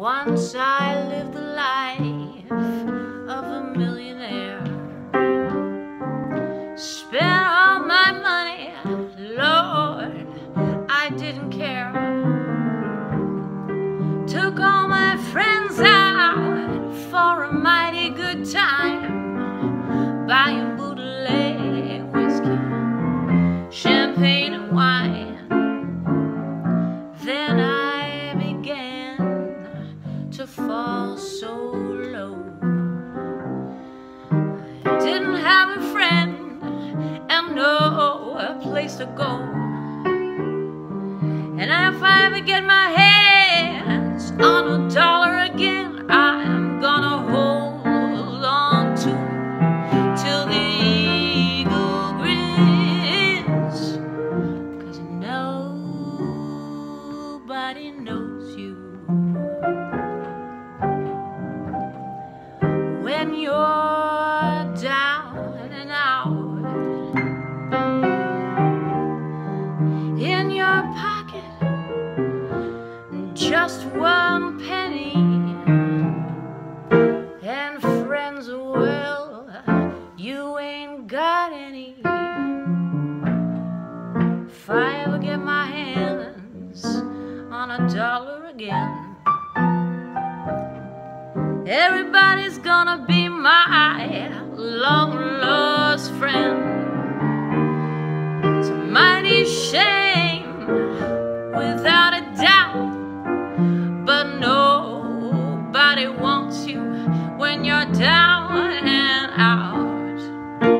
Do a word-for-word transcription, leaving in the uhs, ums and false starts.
Once I lived the life of a millionaire, spent all my money, Lord, I didn't care. Took all my friends out for a mighty good time, buying bootleg whiskey, champagne and wine. Then I began to fall so low. I didn't have a friend and no place to go. And if I ever get my hands on a dollar again, I'm gonna hold on to till the eagle grins, 'cause nobody knows you when you're down and out. In your pocket, just one penny, and friends, well, you ain't got any. If I ever get my hands on a dollar again, everybody's gonna be my long lost friend.